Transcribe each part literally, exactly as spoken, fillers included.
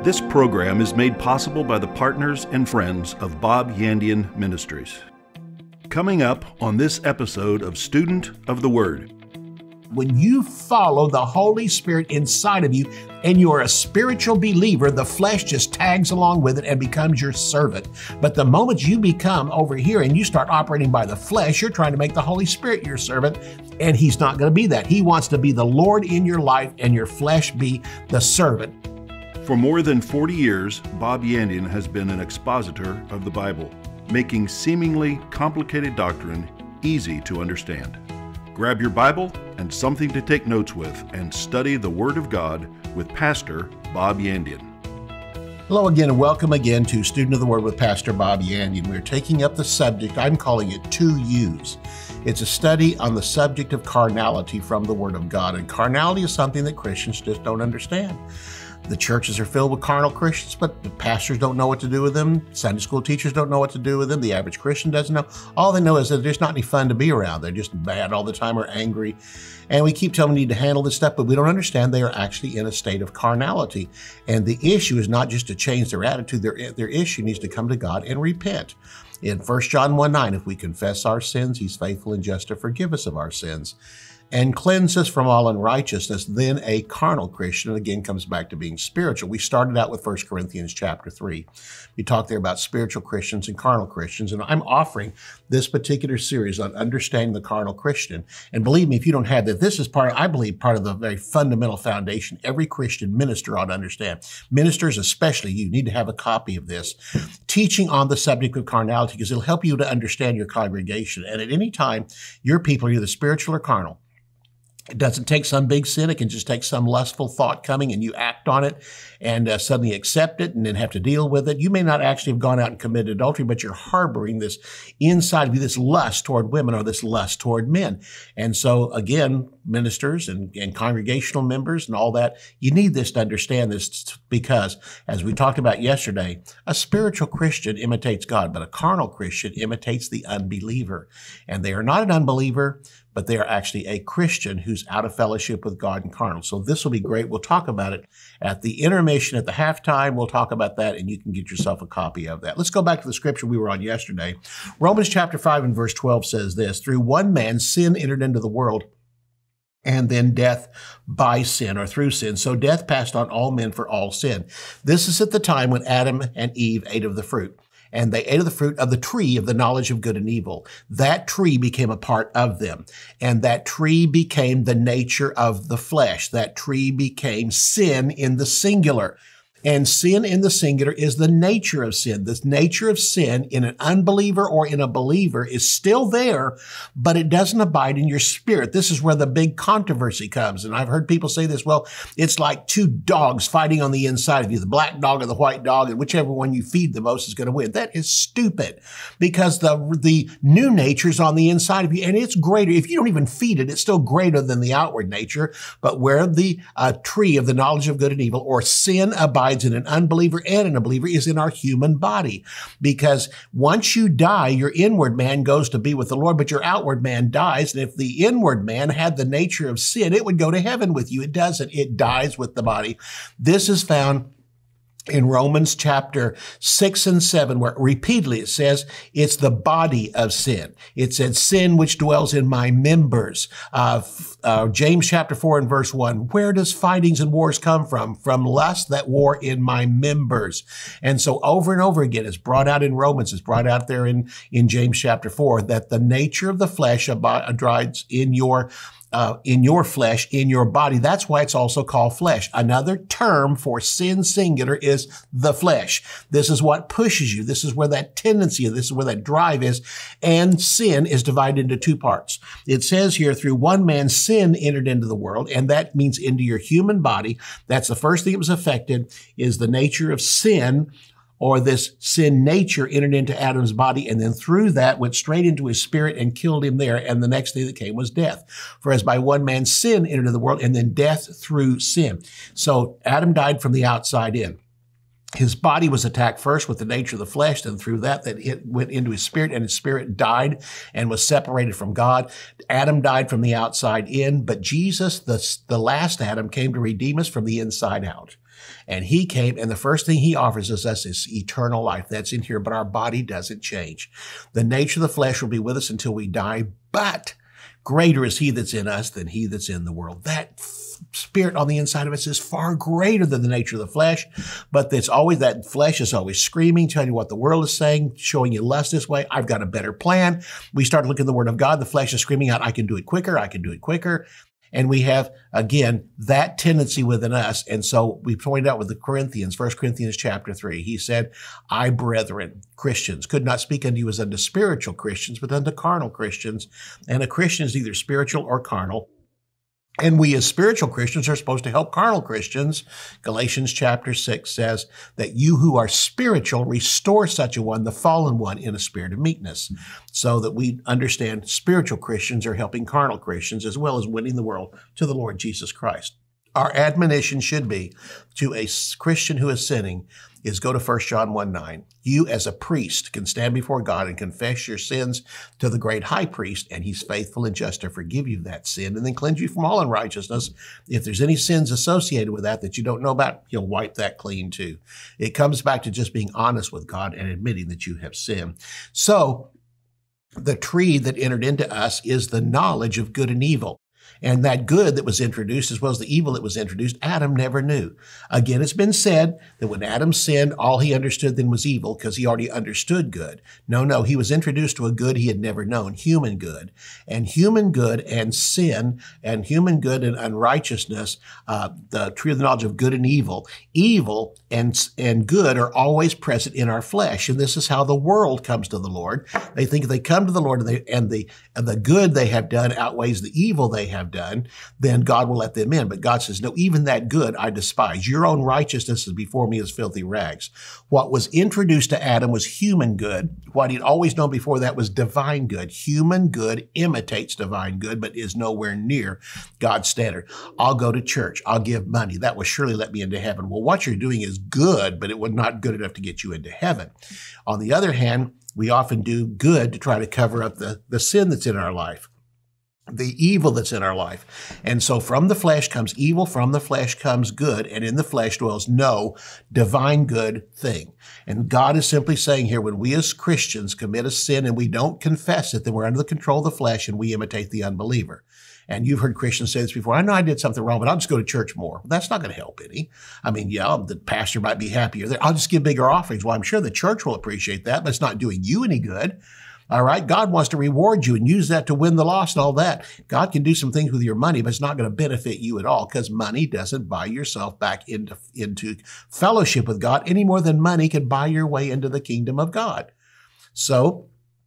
This program is made possible by the partners and friends of Bob Yandian Ministries. Coming up on this episode of Student of the Word. When you follow the Holy Spirit inside of you and you're a spiritual believer, the flesh just tags along with it and becomes your servant. But the moment you become over here and you start operating by the flesh, you're trying to make the Holy Spirit your servant, and He's not going to be that. He wants to be the Lord in your life and your flesh be the servant. For more than forty years, Bob Yandian has been an expositor of the Bible, making seemingly complicated doctrine easy to understand. Grab your Bible and something to take notes with and study the Word of God with Pastor Bob Yandian. Hello again and welcome again to Student of the Word with Pastor Bob Yandian. We're taking up the subject, I'm calling it Two U's. It's a study on the subject of carnality from the Word of God. And carnality is something that Christians just don't understand. The churches are filled with carnal Christians, but the pastors don't know what to do with them. Sunday school teachers don't know what to do with them. The average Christian doesn't know. All they know is that there's not any fun to be around. They're just bad all the time or angry. And we keep telling them we need to handle this stuff, but we don't understand they are actually in a state of carnality. And the issue is not just to change their attitude. Their, their issue needs to come to God and repent. In First John one nine, if we confess our sins, He's faithful and just to forgive us of our sins and cleanse us from all unrighteousness. Then a carnal Christian, again, comes back to being spiritual. We started out with First Corinthians chapter three. We talked there about spiritual Christians and carnal Christians, and I'm offering this particular series on understanding the carnal Christian. And believe me, if you don't have that, this is part, I believe, part of the very fundamental foundation every Christian minister ought to understand. Ministers, especially you, need to have a copy of this, teaching on the subject of carnality, because it'll help you to understand your congregation. And at any time, your people are either spiritual or carnal. It doesn't take some big sin. It can just take some lustful thought coming and you act on it and uh, suddenly accept it and then have to deal with it. You may not actually have gone out and committed adultery, but you're harboring this inside of you, this lust toward women or this lust toward men. And so again, ministers and, and congregational members and all that, you need this to understand this, because as we talked about yesterday, a spiritual Christian imitates God, but a carnal Christian imitates the unbeliever. And they are not an unbeliever, but they are actually a Christian who's out of fellowship with God and carnal. So this will be great. We'll talk about it at the intermission, at the halftime. We'll talk about that, and you can get yourself a copy of that. Let's go back to the scripture we were on yesterday. Romans chapter five and verse twelve says this: through one man sin entered into the world, and then death by sin, or through sin. So death passed on all men for all sin. This is at the time when Adam and Eve ate of the fruit. And they ate of the fruit of the tree of the knowledge of good and evil. That tree became a part of them. And that tree became the nature of the flesh. That tree became sin in the singular. And sin in the singular is the nature of sin. The nature of sin in an unbeliever or in a believer is still there, but it doesn't abide in your spirit. This is where the big controversy comes. And I've heard people say this, well, it's like two dogs fighting on the inside of you, the black dog and the white dog, and whichever one you feed the most is going to win. That is stupid, because the, the new nature is on the inside of you, and it's greater. If you don't even feed it, it's still greater than the outward nature. But where the uh, tree of the knowledge of good and evil, or sin, abides in an unbeliever and in a believer, is in our human body. Because once you die, your inward man goes to be with the Lord, but your outward man dies. And if the inward man had the nature of sin, it would go to heaven with you. It doesn't. It dies with the body. This is found in Romans chapter six and seven, where repeatedly it says it's the body of sin. It said, sin which dwells in my members. Uh, uh, James chapter four and verse one, where does fightings and wars come from? From lust that war in my members. And so over and over again, it's brought out in Romans, it's brought out there in, in James chapter four, that the nature of the flesh abides in your Uh, in your flesh, in your body. That's why it's also called flesh. Another term for sin singular is the flesh. This is what pushes you. This is where that tendency, this is where that drive is. And sin is divided into two parts. It says here, through one man sin entered into the world, and that means into your human body. That's the first thing that was affected, is the nature of sin, or this sin nature entered into Adam's body, and then through that went straight into his spirit and killed him there. And the next thing that came was death. For as by one man sin entered into the world, and then death through sin. So Adam died from the outside in. His body was attacked first with the nature of the flesh, then through that, that it went into his spirit, and his spirit died and was separated from God. Adam died from the outside in, but Jesus, the, the last Adam, came to redeem us from the inside out. And he came, and the first thing he offers us, us is eternal life. That's in here, but our body doesn't change. The nature of the flesh will be with us until we die, but greater is he that's in us than he that's in the world. That spirit on the inside of us is far greater than the nature of the flesh, but it's always, that flesh is always screaming, telling you what the world is saying, showing you lust this way. I've got a better plan. We start looking at the word of God. The flesh is screaming out, I can do it quicker. I can do it quicker. And we have, again, that tendency within us. And so we pointed out with the Corinthians, First Corinthians chapter three, he said, I, brethren, Christians, could not speak unto you as unto spiritual Christians, but unto carnal Christians. And a Christian is either spiritual or carnal. And we as spiritual Christians are supposed to help carnal Christians. Galatians chapter six says that you who are spiritual restore such a one, the fallen one, in a spirit of meekness, so that we understand spiritual Christians are helping carnal Christians as well as winning the world to the Lord Jesus Christ. Our admonition should be to a Christian who is sinning is go to First John one nine. You as a priest can stand before God and confess your sins to the great high priest, and he's faithful and just to forgive you that sin and then cleanse you from all unrighteousness. If there's any sins associated with that that you don't know about, he'll wipe that clean too. It comes back to just being honest with God and admitting that you have sinned. So the tree that entered into us is the knowledge of good and evil. And that good that was introduced, as well as the evil that was introduced, Adam never knew. Again, it's been said that when Adam sinned, all he understood then was evil because he already understood good. No, no, he was introduced to a good he had never known, human good. And human good and sin and human good and unrighteousness, uh, the tree of the knowledge of good and evil, evil and, and good are always present in our flesh. And this is how the world comes to the Lord. They think if they come to the Lord and, they, and, the, and the good they have done outweighs the evil they have done, then God will let them in. But God says, no, even that good I despise. Your own righteousness is before me as filthy rags. What was introduced to Adam was human good. What he'd always known before that was divine good. Human good imitates divine good, but is nowhere near God's standard. I'll go to church. I'll give money. That will surely let me into heaven. Well, what you're doing is good, but it was not good enough to get you into heaven. On the other hand, we often do good to try to cover up the, the sin that's in our life, the evil that's in our life. And so from the flesh comes evil, from the flesh comes good, and in the flesh dwells no divine good thing. And God is simply saying here, when we as Christians commit a sin and we don't confess it, then we're under the control of the flesh and we imitate the unbeliever. And you've heard Christians say this before, I know I did something wrong, but I'll just go to church more. Well, that's not going to help any. I mean, yeah, the pastor might be happier there. I'll just give bigger offerings. Well, I'm sure the church will appreciate that, but it's not doing you any good. All right. God wants to reward you and use that to win the lost and all that. God can do some things with your money, but it's not going to benefit you at all because money doesn't buy yourself back into, into fellowship with God any more than money can buy your way into the kingdom of God. So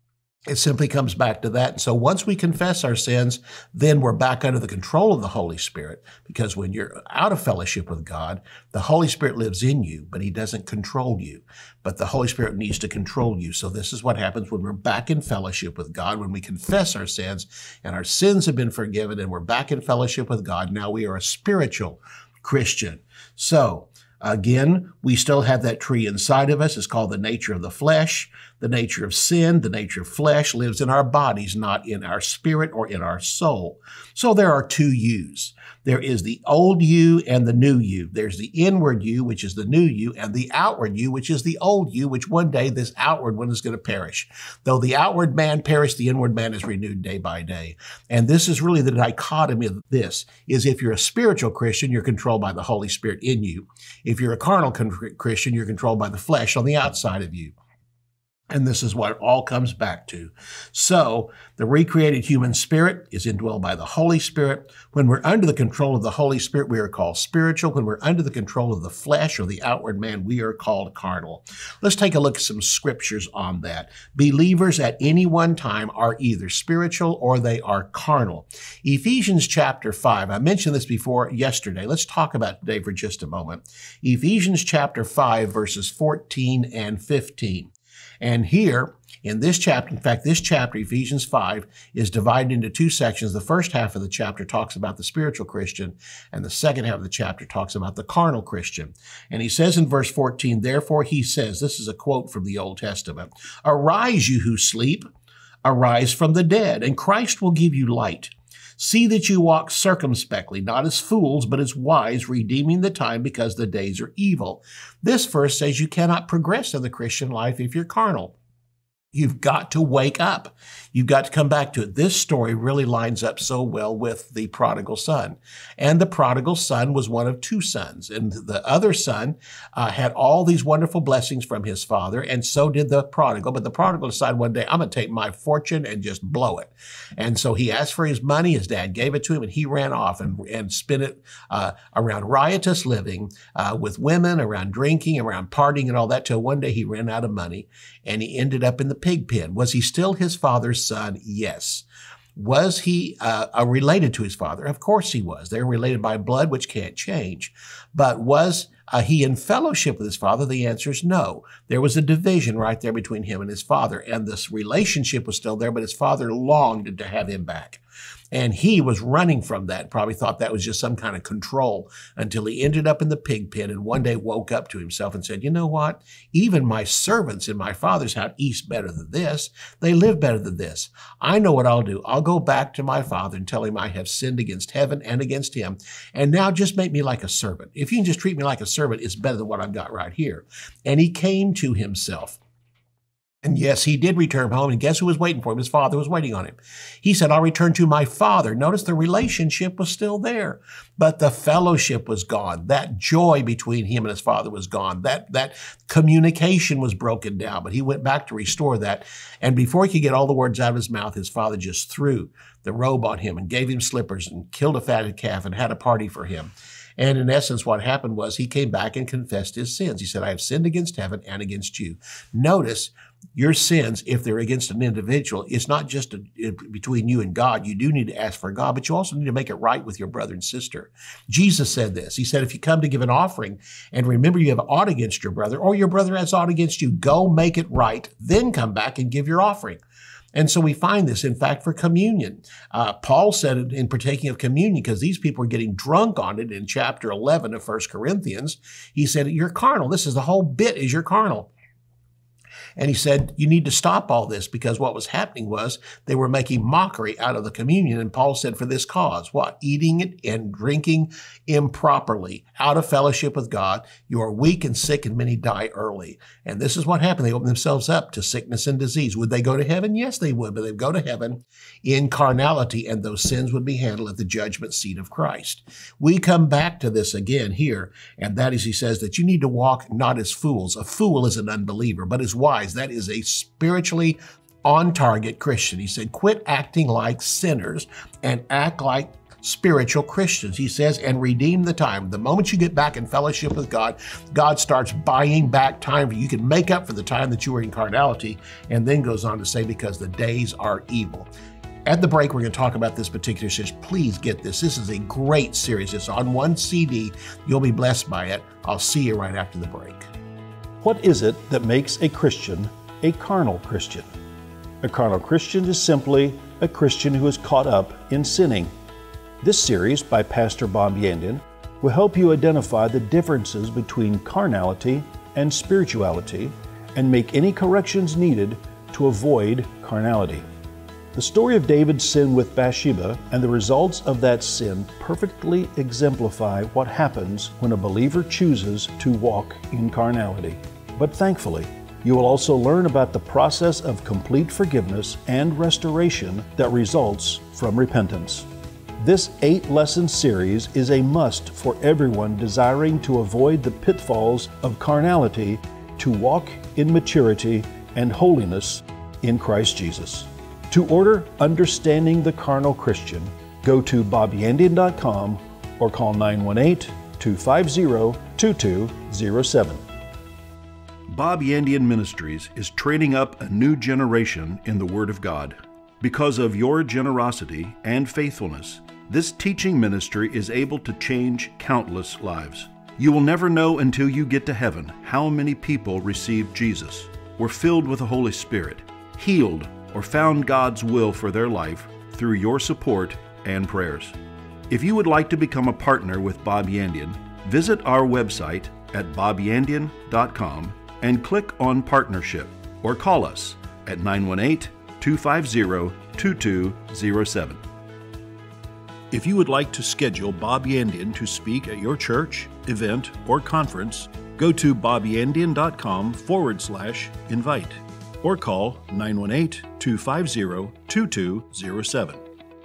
it simply comes back to that. And so once we confess our sins, then we're back under the control of the Holy Spirit, because when you're out of fellowship with God, the Holy Spirit lives in you, but he doesn't control you. But the Holy Spirit needs to control you. So this is what happens when we're back in fellowship with God, when we confess our sins and our sins have been forgiven and we're back in fellowship with God. Now we are a spiritual Christian. So again, we still have that tree inside of us. It's called the nature of the flesh. The nature of sin, the nature of flesh lives in our bodies, not in our spirit or in our soul. So there are two yous. There is the old you and the new you. There's the inward you, which is the new you, and the outward you, which is the old you, which one day this outward one is going to perish. Though the outward man perish, the inward man is renewed day by day. And this is really the dichotomy of this, is if you're a spiritual Christian, you're controlled by the Holy Spirit in you. If you're a carnal Christian, you're controlled by the flesh on the outside of you. And this is what it all comes back to. So the recreated human spirit is indwelled by the Holy Spirit. When we're under the control of the Holy Spirit, we are called spiritual. When we're under the control of the flesh or the outward man, we are called carnal. Let's take a look at some scriptures on that. Believers at any one time are either spiritual or they are carnal. Ephesians chapter five, I mentioned this before yesterday. Let's talk about it today for just a moment. Ephesians chapter five, verses fourteen and fifteen. And here in this chapter, in fact, this chapter, Ephesians five, is divided into two sections. The first half of the chapter talks about the spiritual Christian, and the second half of the chapter talks about the carnal Christian. And he says in verse fourteen, therefore he says, this is a quote from the Old Testament, arise, you who sleep, arise from the dead, and Christ will give you light. See that you walk circumspectly, not as fools, but as wise, redeeming the time because the days are evil. This verse says you cannot progress in the Christian life if you're carnal. You've got to wake up. You've got to come back to it. This story really lines up so well with the prodigal son. And the prodigal son was one of two sons. And the other son uh, had all these wonderful blessings from his father, and so did the prodigal. But the prodigal decided one day, I'm going to take my fortune and just blow it. And so he asked for his money. His dad gave it to him, and he ran off and, and spent it uh, around riotous living uh, with women, around drinking, around partying and all that, till one day he ran out of money, and he ended up in the pig pen. Was he still his father's son? Yes. Was he uh, uh, related to his father? Of course he was. They're related by blood, which can't change. But was uh, he in fellowship with his father? The answer is no. There was a division right there between him and his father, and this relationship was still there, but his father longed to have him back. And he was running from that, probably thought that was just some kind of control, until he ended up in the pig pen and one day woke up to himself and said, you know what? Even my servants in my father's house eat better than this. They live better than this. I know what I'll do. I'll go back to my father and tell him I have sinned against heaven and against him. And now just make me like a servant. If you can just treat me like a servant, it's better than what I've got right here. And he came to himself. And yes, he did return home, and guess who was waiting for him? His father was waiting on him. He said, I'll return to my father. Notice the relationship was still there, but the fellowship was gone. That joy between him and his father was gone. That, that communication was broken down, but he went back to restore that. And before he could get all the words out of his mouth, his father just threw the robe on him and gave him slippers and killed a fatted calf and had a party for him. And in essence, what happened was he came back and confessed his sins. He said, I have sinned against heaven and against you. Notice, your sins, if they're against an individual, it's not just a, it, between you and God. You do need to ask for God, but you also need to make it right with your brother and sister. Jesus said this. He said, if you come to give an offering and remember you have aught against your brother, or your brother has aught against you, go make it right, then come back and give your offering. And so we find this, in fact, for communion. Uh, Paul said it in partaking of communion, because these people were getting drunk on it in chapter eleven of First Corinthians. He said, you're carnal. This is the whole bit is you're carnal. And he said, you need to stop all this, because what was happening was they were making mockery out of the communion. And Paul said, for this cause, what? Eating it and drinking improperly, out of fellowship with God. You are weak and sick, and many die early. And this is what happened. They opened themselves up to sickness and disease. Would they go to heaven? Yes, they would, but they'd go to heaven in carnality, and those sins would be handled at the judgment seat of Christ. We come back to this again here, and that is, he says that you need to walk not as fools. A fool is an unbeliever, but as wise. That is a spiritually on-target Christian. He said, quit acting like sinners and act like spiritual Christians. He says, and redeem the time. The moment you get back in fellowship with God, God starts buying back time for you. You can make up for the time that you were in carnality, and then goes on to say, because the days are evil. At the break, we're going to talk about this particular series. Please get this. This is a great series. It's on one C D. You'll be blessed by it. I'll see you right after the break. What is it that makes a Christian a carnal Christian? A carnal Christian is simply a Christian who is caught up in sinning. This series by Pastor Bob Yandian will help you identify the differences between carnality and spirituality and make any corrections needed to avoid carnality. The story of David's sin with Bathsheba and the results of that sin perfectly exemplify what happens when a believer chooses to walk in carnality. But thankfully, you will also learn about the process of complete forgiveness and restoration that results from repentance. This eight-lesson series is a must for everyone desiring to avoid the pitfalls of carnality to walk in maturity and holiness in Christ Jesus. To order Understanding the Carnal Christian, go to bob yandian dot com or call nine one eight, two five zero, two two zero seven. Bob Yandian Ministries is training up a new generation in the Word of God. Because of your generosity and faithfulness, this teaching ministry is able to change countless lives. You will never know until you get to heaven how many people received Jesus. were filled with the Holy Spirit, healed, or found God's will for their life through your support and prayers. If you would like to become a partner with Bob Yandian, visit our website at bob yandian dot com and click on Partnership, or call us at nine one eight, two five zero, two two zero seven. If you would like to schedule Bob Yandian to speak at your church, event, or conference, go to bob yandian dot com forward slash invite or call nine one eight, two five zero, two two zero seven.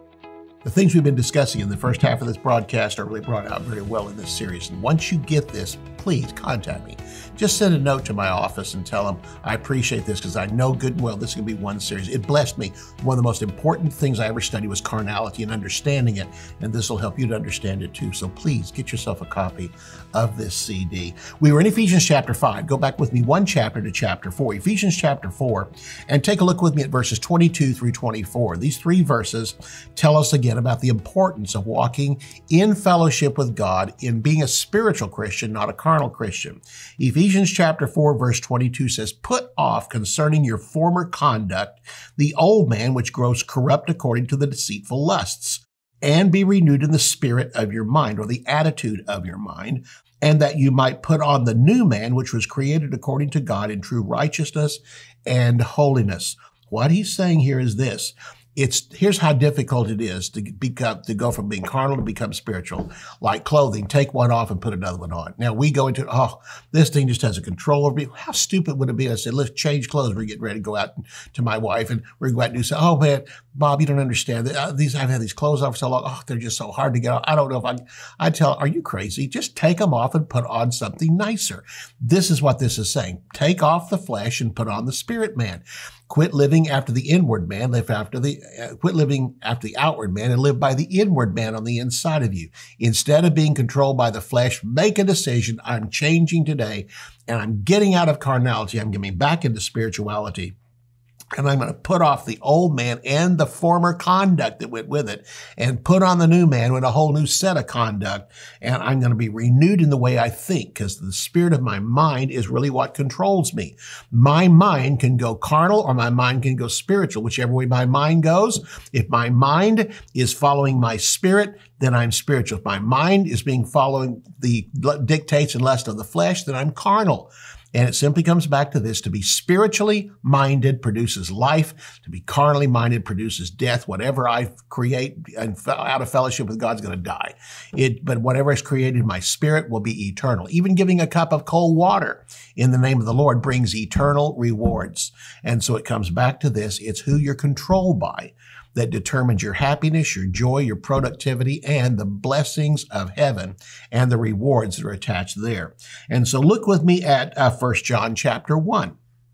The things we've been discussing in the first half of this broadcast are really brought out very well in this series. And once you get this, please contact me. Just send a note to my office and tell them I appreciate this because I know good and well this is going to be one series. It blessed me. One of the most important things I ever studied was carnality and understanding it, and this will help you to understand it too. So please get yourself a copy of this C D. We were in Ephesians chapter five. Go back with me one chapter to chapter four. Ephesians chapter four, and take a look with me at verses twenty-two through twenty-four. These three verses tell us again about the importance of walking in fellowship with God, in being a spiritual Christian, not a carnal Christian. Ephesians chapter four, verse twenty-two says, "Put off concerning your former conduct the old man which grows corrupt according to the deceitful lusts, and be renewed in the spirit of your mind," or the attitude of your mind, "and that you might put on the new man which was created according to God in true righteousness and holiness." What he's saying here is this. It's, here's how difficult it is to become, to go from being carnal to become spiritual. Like clothing, take one off and put another one on. Now we go into, oh, this thing just has a control over me. How stupid would it be? I said, let's change clothes. We're getting ready to go out to my wife, and we're going to do so. Oh man, Bob, you don't understand. These, I've had these clothes off for so long. Oh, they're just so hard to get off. I don't know if I, I tell, are you crazy? Just take them off and put on something nicer. This is what this is saying. Take off the flesh and put on the spirit man. Quit living after the inward man, live after the, uh, quit living after the outward man, and live by the inward man on the inside of you. Instead of being controlled by the flesh, make a decision. I'm changing today, and I'm getting out of carnality. I'm getting back into spirituality. And I'm going to put off the old man and the former conduct that went with it, and put on the new man with a whole new set of conduct. And I'm going to be renewed in the way I think, because the spirit of my mind is really what controls me. My mind can go carnal or my mind can go spiritual, whichever way my mind goes. If my mind is following my spirit, then I'm spiritual. If my mind is being following the dictates and lust of the flesh, then I'm carnal. And it simply comes back to this: to be spiritually minded produces life. To be carnally minded produces death. Whatever I create and out of fellowship with God is going to die. It, but whatever is created in my spirit will be eternal. Even giving a cup of cold water in the name of the Lord brings eternal rewards. And so it comes back to this: it's who you're controlled by that determines your happiness, your joy, your productivity, and the blessings of heaven and the rewards that are attached there. And so look with me at uh, First John chapter one.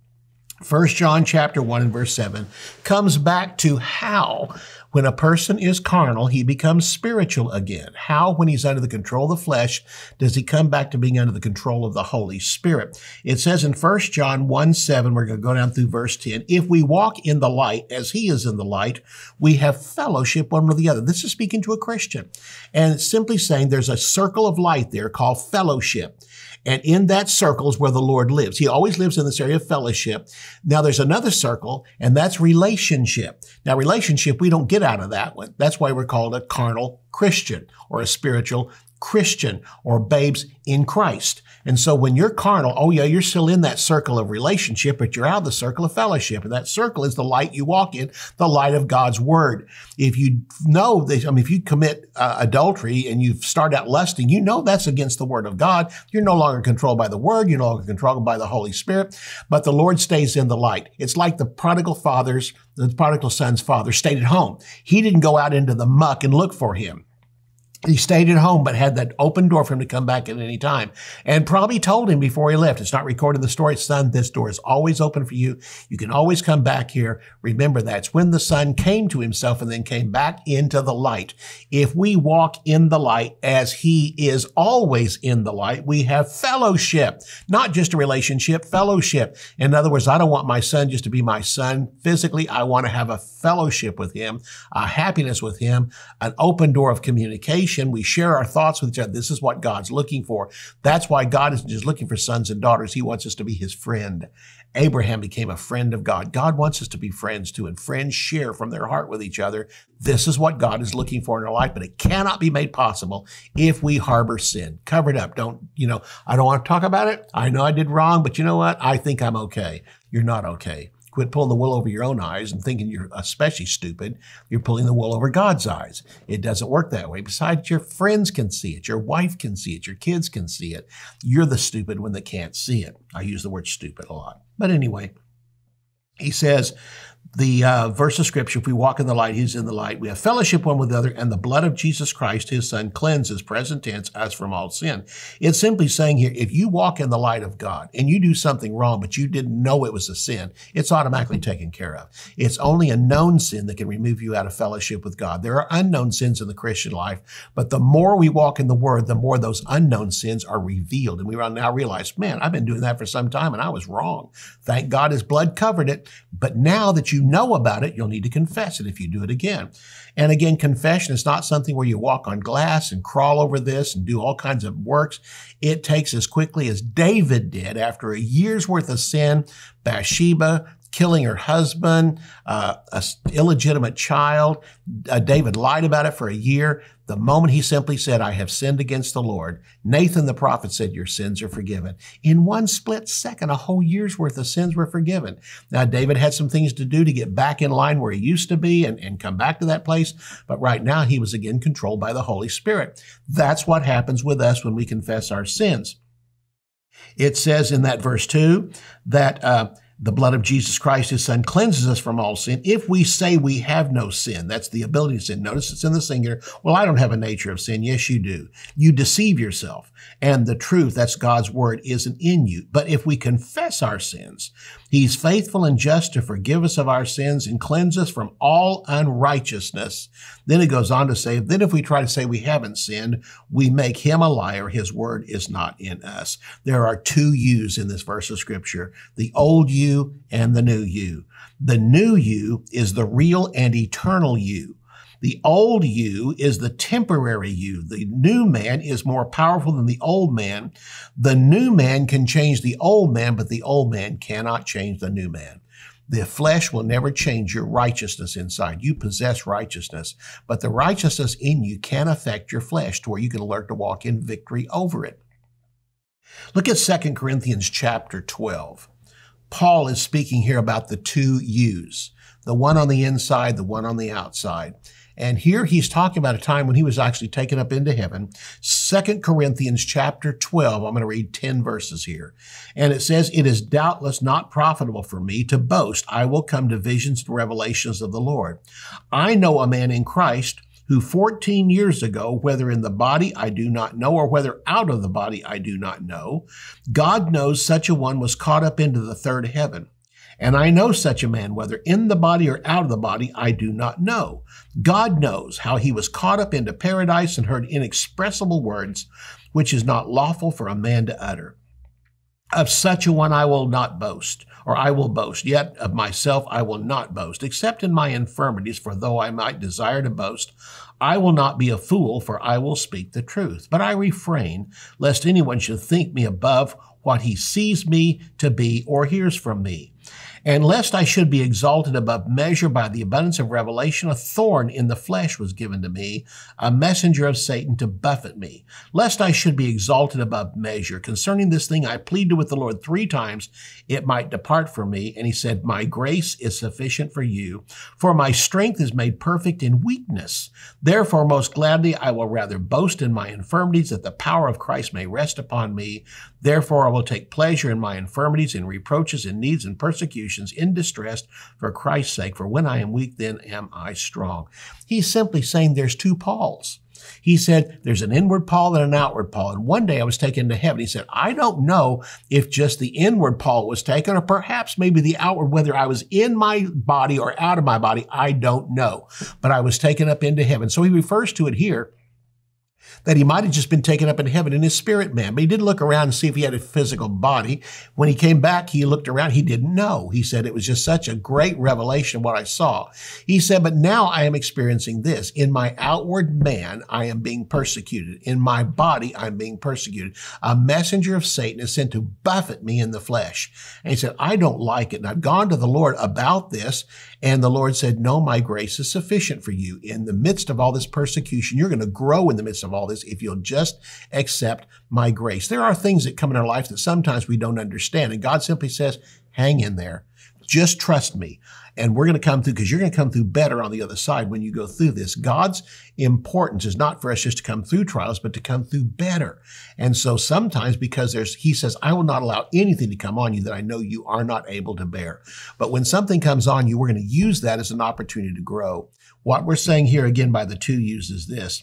First John chapter one and verse seven comes back to how, when a person is carnal, he becomes spiritual again. How, when he's under the control of the flesh, does he come back to being under the control of the Holy Spirit? It says in First John one seven, we're going to go down through verse ten, "If we walk in the light as he is in the light, we have fellowship one with the other." This is speaking to a Christian. And it's simply saying there's a circle of light there called fellowship. And in that circle is where the Lord lives. He always lives in this area of fellowship. Now there's another circle, and that's relationship. Now relationship, we don't get out of that one. That's why we're called a carnal Christian, or a spiritual Christian, or babes in Christ. And so when you're carnal, oh yeah, you're still in that circle of relationship, but you're out of the circle of fellowship. And that circle is the light you walk in, the light of God's word. If you know that, I mean, if you commit uh, adultery and you start out lusting, you know that's against the word of God. You're no longer controlled by the word. You're no longer controlled by the Holy Spirit, but the Lord stays in the light. It's like the prodigal father's, the prodigal son's father stayed at home. He didn't go out into the muck and look for him. He stayed at home, but had that open door for him to come back at any time, and probably told him before he left. It's not recorded in the story. Son, this door is always open for you. You can always come back here. Remember that. It's when the son came to himself and then came back into the light. If we walk in the light as he is always in the light, we have fellowship, not just a relationship, fellowship. In other words, I don't want my son just to be my son physically. I want to have a fellowship with him, a happiness with him, an open door of communication, relation. We share our thoughts with each other. This is what God's looking for. That's why God isn't just looking for sons and daughters. He wants us to be his friend. Abraham became a friend of God. God wants us to be friends too, and friends share from their heart with each other. This is what God is looking for in our life, but it cannot be made possible if we harbor sin. Cover it up. Don't, you know, I don't want to talk about it. I know I did wrong, but you know what? I think I'm okay. You're not okay. Quit pulling the wool over your own eyes and thinking you're especially stupid. You're pulling the wool over God's eyes. It doesn't work that way. Besides, your friends can see it. Your wife can see it. Your kids can see it. You're the stupid one that can't see it. I use the word stupid a lot. But anyway, he says, the uh, verse of Scripture, if we walk in the light, he's in the light. We have fellowship one with the other, and the blood of Jesus Christ, his son, cleanses, present tense, us from all sin. It's simply saying here, if you walk in the light of God and you do something wrong, but you didn't know it was a sin, it's automatically taken care of. It's only a known sin that can remove you out of fellowship with God. There are unknown sins in the Christian life, but the more we walk in the Word, the more those unknown sins are revealed. And we now realize, man, I've been doing that for some time and I was wrong. Thank God his blood covered it. But now that you know about it, you'll need to confess it if you do it again. And again, confession is not something where you walk on glass and crawl over this and do all kinds of works. It takes as quickly as David did after a year's worth of sin, Bathsheba, killing her husband, uh, an illegitimate child. Uh, David lied about it for a year. The moment he simply said, I have sinned against the Lord, Nathan the prophet said, your sins are forgiven. In one split second, a whole year's worth of sins were forgiven. Now, David had some things to do to get back in line where he used to be and, and come back to that place. But right now, he was again controlled by the Holy Spirit. That's what happens with us when we confess our sins. It says in that verse two that, uh, the blood of Jesus Christ, his son, cleanses us from all sin. If we say we have no sin, that's the ability to sin. Notice it's in the singular. Well, I don't have a nature of sin. Yes, you do. You deceive yourself. And the truth, that's God's word, isn't in you. But if we confess our sins, he's faithful and just to forgive us of our sins and cleanse us from all unrighteousness. Then it goes on to say, then if we try to say we haven't sinned, we make him a liar. His word is not in us. There are two yous in this verse of Scripture, the old you and the new you. The new you is the real and eternal you. The old you is the temporary you. The new man is more powerful than the old man. The new man can change the old man, but the old man cannot change the new man. The flesh will never change your righteousness inside. You possess righteousness, but the righteousness in you can affect your flesh to where you can learn to walk in victory over it. Look at Second Corinthians chapter twelve. Paul is speaking here about the two yous, the one on the inside, the one on the outside. And here he's talking about a time when he was actually taken up into heaven. Second Corinthians chapter twelve, I'm going to read ten verses here. And it says, it is doubtless not profitable for me to boast. I will come to visions and revelations of the Lord. I know a man in Christ who fourteen years ago, whether in the body I do not know, or whether out of the body I do not know, God knows such a one was caught up into the third heaven. And I know such a man, whether in the body or out of the body, I do not know. God knows how he was caught up into paradise and heard inexpressible words, which is not lawful for a man to utter. Of such a one I will not boast, or I will boast, yet of myself I will not boast, except in my infirmities, for though I might desire to boast, I will not be a fool, for I will speak the truth. But I refrain, lest anyone should think me above what he sees me to be or hears from me. And lest I should be exalted above measure by the abundance of revelation, a thorn in the flesh was given to me, a messenger of Satan to buffet me. Lest I should be exalted above measure. Concerning this thing, I pleaded with the Lord three times, it might depart from me. And he said, my grace is sufficient for you, for my strength is made perfect in weakness. Therefore, most gladly, I will rather boast in my infirmities, that the power of Christ may rest upon me. Therefore, I will take pleasure in my infirmities, in reproaches, in needs, and persecutions, in distress, for Christ's sake. For when I am weak, then am I strong. He's simply saying there's two Pauls. He said, there's an inward Paul and an outward Paul. And one day I was taken to heaven. He said, I don't know if just the inward Paul was taken, or perhaps maybe the outward, whether I was in my body or out of my body, I don't know. But I was taken up into heaven. So he refers to it here that he might have just been taken up in heaven in his spirit man. But he didn't look around and see if he had a physical body. When he came back, he looked around. He didn't know. He said, it was just such a great revelation what I saw. He said, but now I am experiencing this. In my outward man, I am being persecuted. In my body, I'm being persecuted. A messenger of Satan is sent to buffet me in the flesh. And he said, I don't like it. And I've gone to the Lord about this. And the Lord said, no, my grace is sufficient for you. In the midst of all this persecution, you're going to grow in the midst of all this if you'll just accept my grace. There are things that come in our life that sometimes we don't understand. And God simply says, hang in there. Just trust me. And we're going to come through, because you're going to come through better on the other side when you go through this. God's importance is not for us just to come through trials, but to come through better. And so sometimes, because there's, he says, I will not allow anything to come on you that I know you are not able to bear. But when something comes on you, we're going to use that as an opportunity to grow. What we're saying here again by the two U's is this.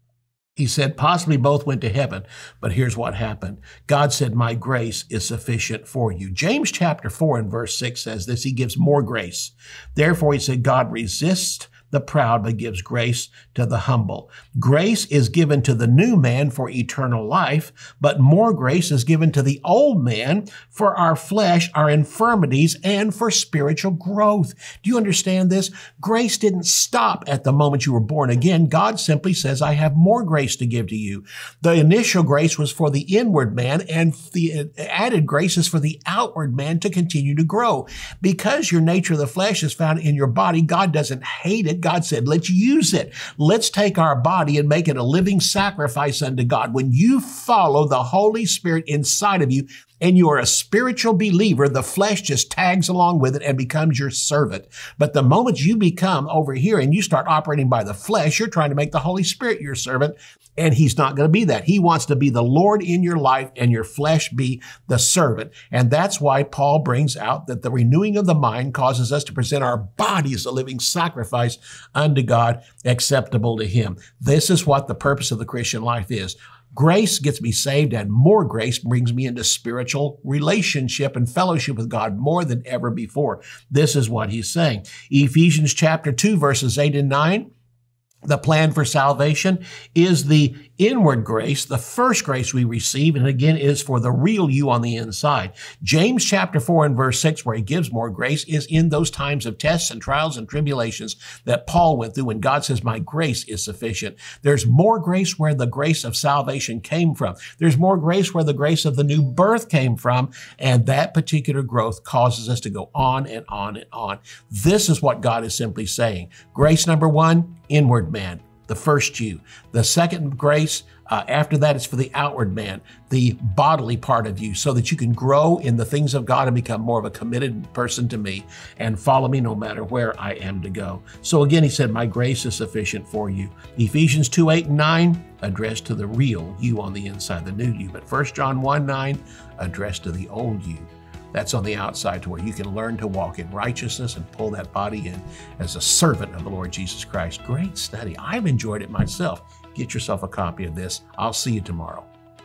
He said, possibly both went to heaven, but here's what happened. God said, my grace is sufficient for you. James chapter four and verse six says this, he gives more grace. Therefore, he said, God resists the proud, but gives grace to the humble. Grace is given to the new man for eternal life, but more grace is given to the old man for our flesh, our infirmities, and for spiritual growth. Do you understand this? Grace didn't stop at the moment you were born again. God simply says, I have more grace to give to you. The initial grace was for the inward man, and the added grace is for the outward man to continue to grow. Because your nature of the flesh is found in your body, God doesn't hate it. God said, let's use it. Let's take our body and make it a living sacrifice unto God. When you follow the Holy Spirit inside of you and you are a spiritual believer, the flesh just tags along with it and becomes your servant. But the moment you become over here and you start operating by the flesh, you're trying to make the Holy Spirit your servant. And he's not going to be that. He wants to be the Lord in your life and your flesh be the servant. And that's why Paul brings out that the renewing of the mind causes us to present our bodies a living sacrifice unto God, acceptable to him. This is what the purpose of the Christian life is. Grace gets me saved, and more grace brings me into spiritual relationship and fellowship with God more than ever before. This is what he's saying. Ephesians chapter two, verses eight and nine. The plan for salvation is the inward grace, the first grace we receive, and again is for the real you on the inside. James chapter four and verse six, where he gives more grace, is in those times of tests and trials and tribulations that Paul went through when God says, my grace is sufficient. There's more grace where the grace of salvation came from. There's more grace where the grace of the new birth came from, and that particular growth causes us to go on and on and on. This is what God is simply saying. Grace number one, inward man, the first you. The second grace, uh, after that, is for the outward man, the bodily part of you, so that you can grow in the things of God and become more of a committed person to me and follow me no matter where I am to go. So again, he said, my grace is sufficient for you. Ephesians two, eight, and nine, addressed to the real you on the inside, the new you. But First John one, nine, addressed to the old you. That's on the outside, to where you can learn to walk in righteousness and pull that body in as a servant of the Lord Jesus Christ. Great study. I've enjoyed it myself. Get yourself a copy of this. I'll see you tomorrow.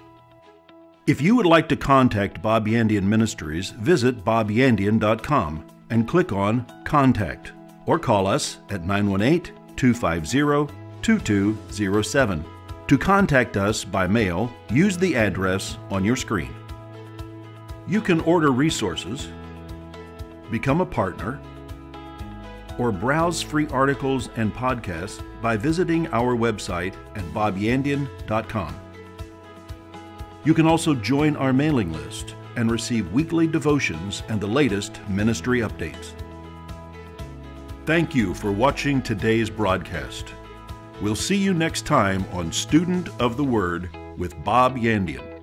If you would like to contact Bob Yandian Ministries, visit bob yandian dot com and click on Contact, or call us at nine one eight, two five zero, two two zero seven. To contact us by mail, use the address on your screen. You can order resources, become a partner, or browse free articles and podcasts by visiting our website at bob yandian dot com. You can also join our mailing list and receive weekly devotions and the latest ministry updates. Thank you for watching today's broadcast. We'll see you next time on Student of the Word with Bob Yandian.